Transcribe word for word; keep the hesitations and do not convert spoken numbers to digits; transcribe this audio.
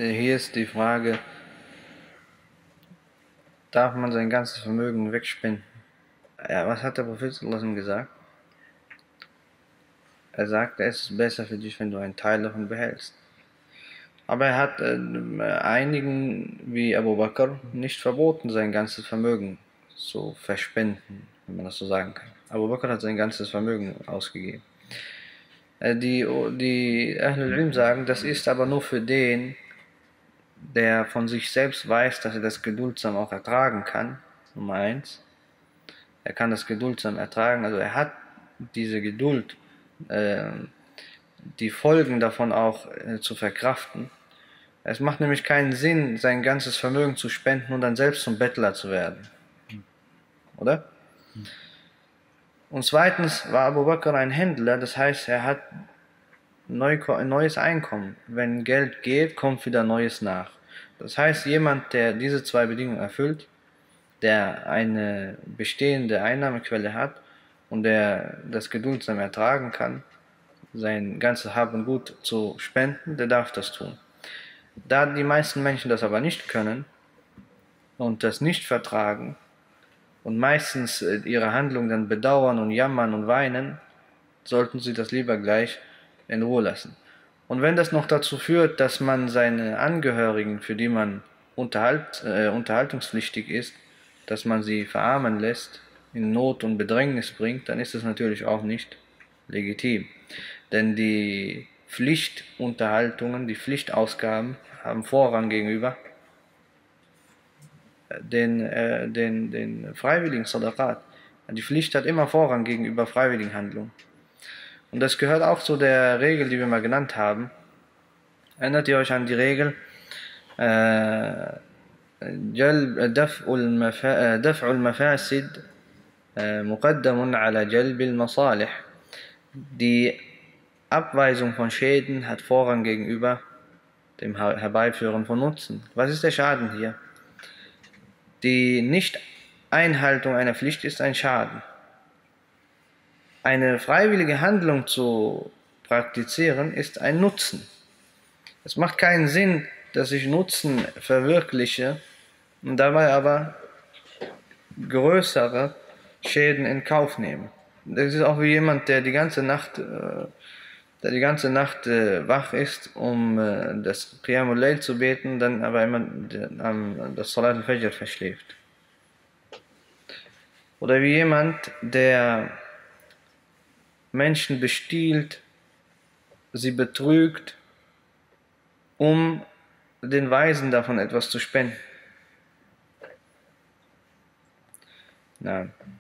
hier ist die Frage, darf man sein ganzes Vermögen wegspenden? Ja, was hat der Prophet sallallahu alaihi wasallam gesagt? Er sagt, es ist besser für dich, wenn du einen Teil davon behältst. Aber er hat äh, einigen, wie Abu Bakr, nicht verboten, sein ganzes Vermögen zu verspenden, wenn man das so sagen kann. Abu Bakr hat sein ganzes Vermögen ausgegeben. Äh, die die Ahlul Ilm sagen, das ist aber nur für den, der von sich selbst weiß, dass er das geduldsam auch ertragen kann. Nummer eins. Er kann das geduldsam ertragen, also er hat diese Geduld, äh, die Folgen davon auch äh, zu verkraften. Es macht nämlich keinen Sinn, sein ganzes Vermögen zu spenden und dann selbst zum Bettler zu werden. Oder? Und zweitens war Abu Bakr ein Händler, das heißt, er hat neu, ein neues Einkommen. Wenn Geld geht, kommt wieder Neues nach. Das heißt, jemand, der diese zwei Bedingungen erfüllt, der eine bestehende Einnahmequelle hat und der das geduldsam ertragen kann, sein ganzes Hab und Gut zu spenden, der darf das tun. Da die meisten Menschen das aber nicht können und das nicht vertragen und meistens ihre Handlung dann bedauern und jammern und weinen, sollten sie das lieber gleich in Ruhe lassen. Und wenn das noch dazu führt, dass man seine Angehörigen, für die man unterhalt, äh, unterhaltungspflichtig ist, dass man sie verarmen lässt, in Not und Bedrängnis bringt, dann ist das natürlich auch nicht legitim. Denn die Pflichtunterhaltungen, die Pflichtausgaben haben Vorrang gegenüber den, äh, den, den freiwilligen Sadaqat. Die Pflicht hat immer Vorrang gegenüber freiwilligen Handlungen. Und das gehört auch zu der Regel, die wir mal genannt haben. Erinnert ihr euch an die Regel? Äh, دفع المفاسد مقدم على جلب المصالح. Die Abweisung von Schäden hat Vorrang gegenüber dem Herbeiführen von Nutzen. Was ist der Schaden hier? Die Nicht-Einhaltung einer Pflicht ist ein Schaden. Eine freiwillige Handlung zu praktizieren ist ein Nutzen. Es macht keinen Sinn, dass ich Nutzen verwirkliche und dabei aber größere Schäden in Kauf nehme. Das ist auch wie jemand, der die ganze Nacht, äh, der die ganze Nacht äh, wach ist, um äh, das Qiyamul Layl zu beten, dann aber immer äh, das Salat al-Fajr verschläft. Oder wie jemand, der Menschen bestiehlt, sie betrügt, um den Weisen davon etwas zu spenden. Nein.